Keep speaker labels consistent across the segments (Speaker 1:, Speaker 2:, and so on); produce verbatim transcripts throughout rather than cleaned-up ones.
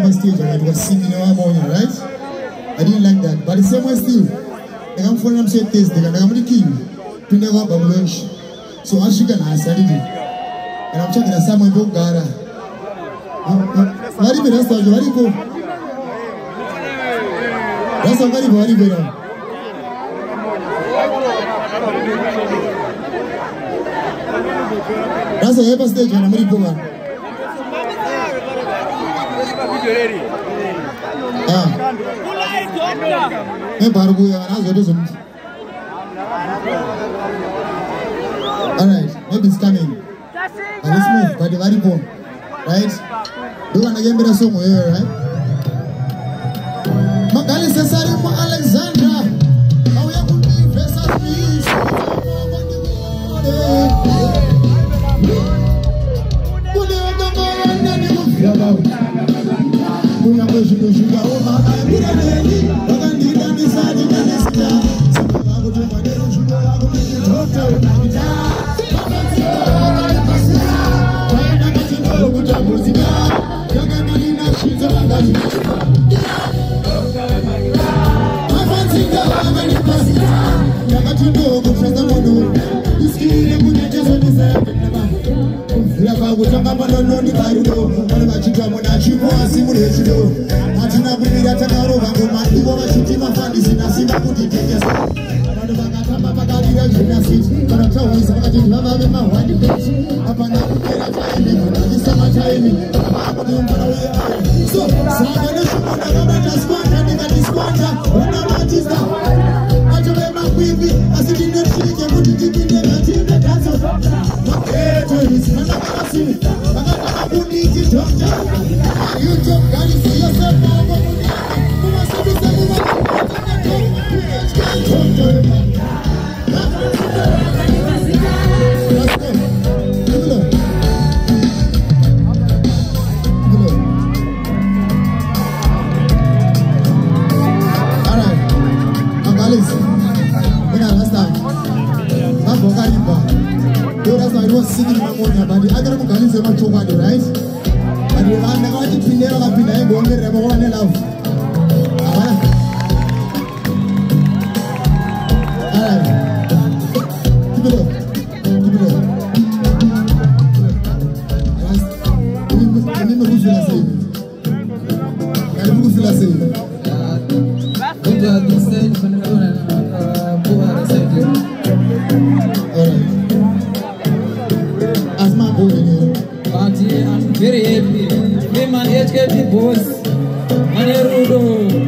Speaker 1: my stage and I was singing in my morning, right? I didn't like that. But the same way still, I come for them say this, they come to kill to never have lunch. So as you can answer it. And I'm checking the Samuel Mudhara. What do you that's what you go? That's a very very good. That's a ever stage and I'm ready for one. Ah. Hey, Barbuya, alright, maybe it's coming. And let's move by the very bone. Right? Do you want to get me the song here, right? Magali Cesare Alexandra. How you could be versus peace?
Speaker 2: Very happy. Freeman Hkd boss. Manerudo.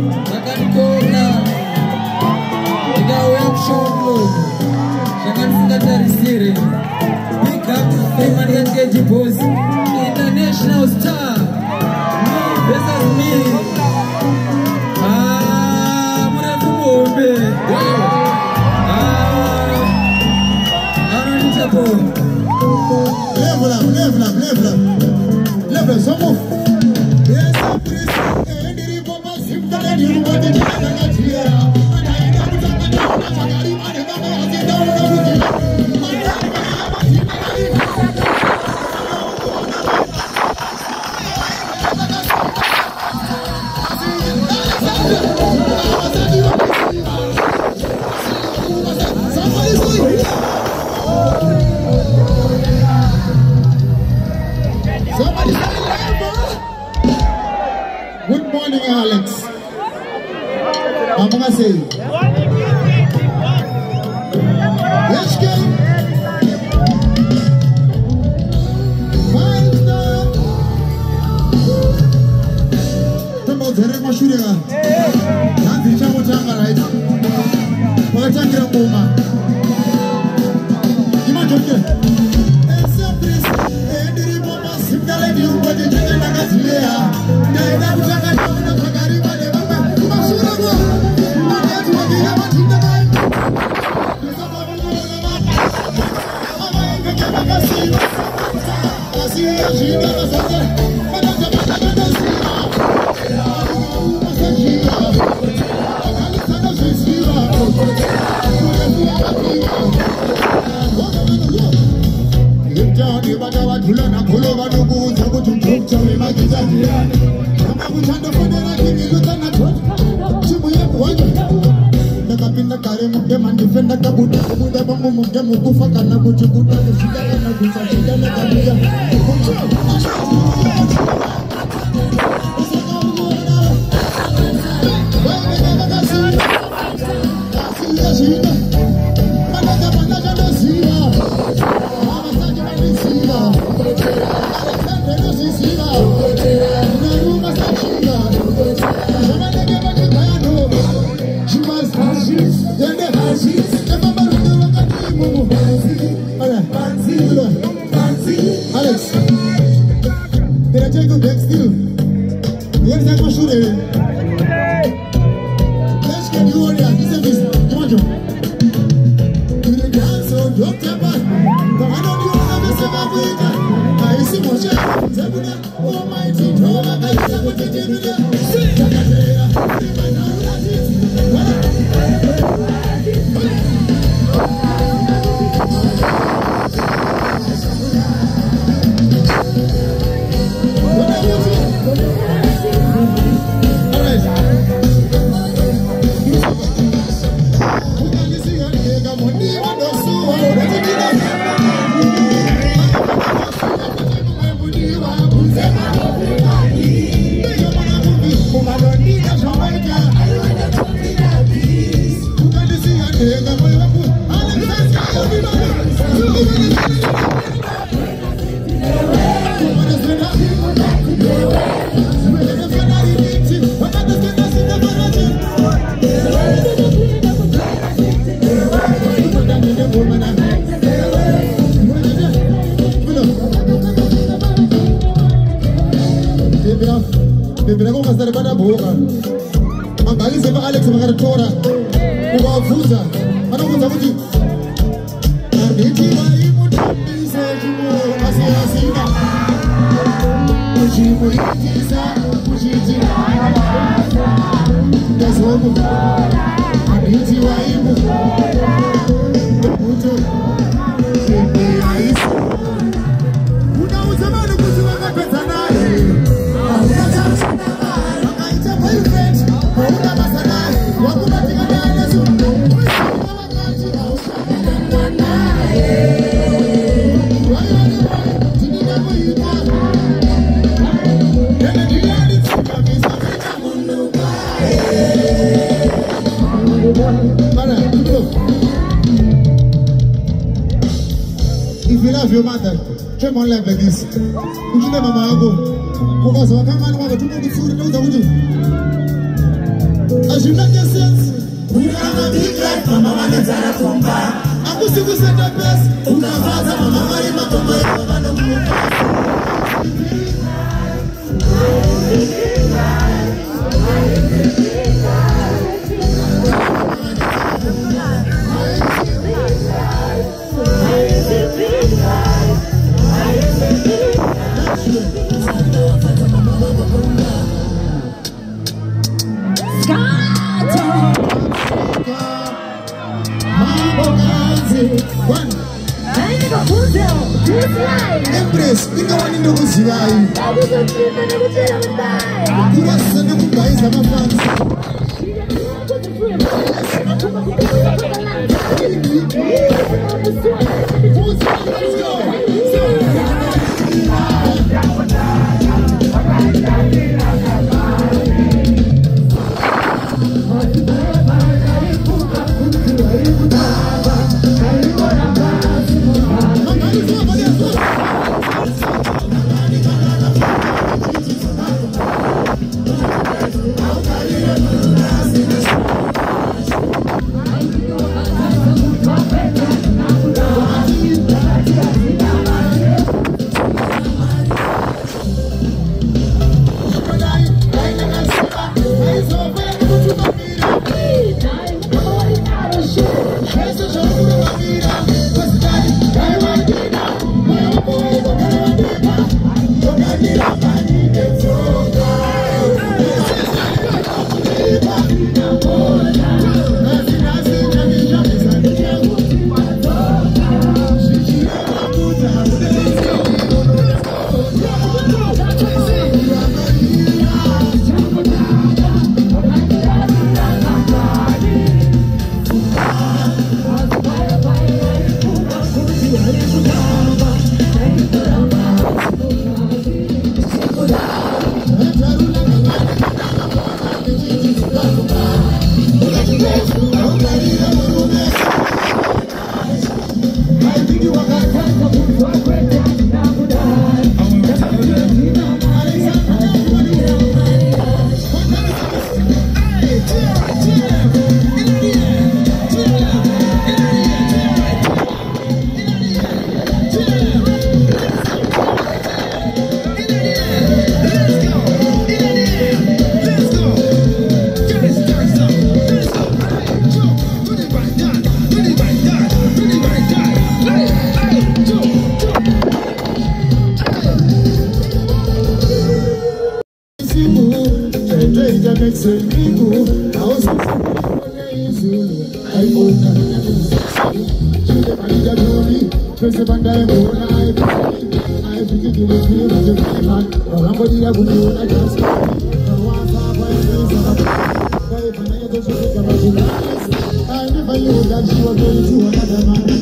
Speaker 2: Nakanikoka. Ika workshop. Shakansikatari series. Big up Freeman Hkd boss. International star. This is me. Ah, Murafu Bombe. Ah, Aaron Chapo.
Speaker 1: Level up, level up, level up. Level, so move. Yes, I'm pretty. And the Papa Simba, and you want to get here. And I got to talk about the Magari, and the Mama, and the Good morning, Alex. I'm going to say, yes, Kay. Five star. Tamo zere mashuriga. Nanti chamo changa right. Wakachangira ngoma. Ima joke. Esa pris. Endiri mama simdale ni umbadi jenge nakazilea. Naenda kuchanga chama magari wale baba. Kumashura kwa. Mwanatu wakia matinda kai. Johnny, but I want to learn a pull over the boots. I go to talk to him. I get that. Alex, can I take you back still? Where is that machine? Let's get you on here. This is this. Come on, Joe. You can dance, so don't tap on. Come on, don't you want to miss a week? I see more shit. Almighty, no, I can't tell what you did with it. See, I can't tell you. I know that it's. Alex Mudhara ubavuza banavuza kuti anditi vaimutambisa chimuasiyasina uchimuitisa uchiitika ndazomu anditi vaimu kuti aisi unauza vanhu kuti vakapedza naye vakaita boyfriend hauna basa naye wakubatika naye zundo if you love your mother, try one life like this. You should never go. Because I can't manage to do the food and know the as you make your sense, we have a big life, Mama Manazara Kumba. I'm going to send the best. Ukafaza, Mama Marima Kumba. Embrace, you know what you know is right. I was a dream and I was in a lie. You are son of a guys, I'm a fan. Let's go. I never knew that you were going to another man.